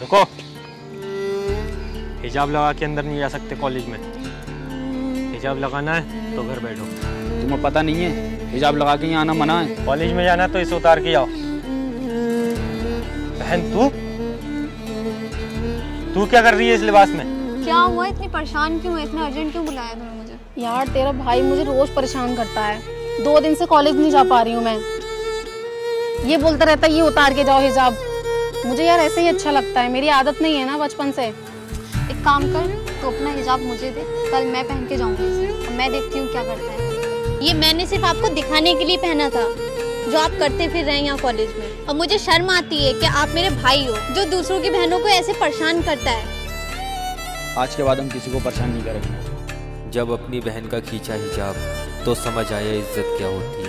रुको, हिजाब लगा के अंदर नहीं जा सकते कॉलेज में। हिजाब लगाना है तो घर बैठो। तुम्हें पता नहीं है हिजाब लगा के यहाँ आना मना है? कॉलेज में जाना तो इसे उतार के आओ। बहन तू क्या कर रही है इस लिबास में? क्या हुआ, इतनी परेशान क्यों है, इतना अर्जेंट क्यों बुलाया तुमने मुझे? यार तेरा भाई मुझे रोज परेशान करता है, 2 दिन से कॉलेज नहीं जा पा रही हूँ मैं। ये बोलता रहता है ये उतार के जाओ हिजाब। मुझे यार ऐसे ही अच्छा लगता है, मेरी आदत नहीं है ना बचपन से। एक काम कर, तो अपना हिजाब मुझे दे, कल मैं पहन के जाऊंगी इसे, और मैं देखती हूँ क्या करता है। ये मैंने सिर्फ आपको दिखाने के लिए पहना था जो आप करते फिर रहे हैं यहाँ कॉलेज में। और मुझे शर्म आती है कि आप मेरे भाई हो जो दूसरों की बहनों को ऐसे परेशान करता है। आज के बाद हम किसी को परेशान नहीं करेंगे। जब अपनी बहन का खींचा हिजाब तो समझ आया इज्जत क्या होती है।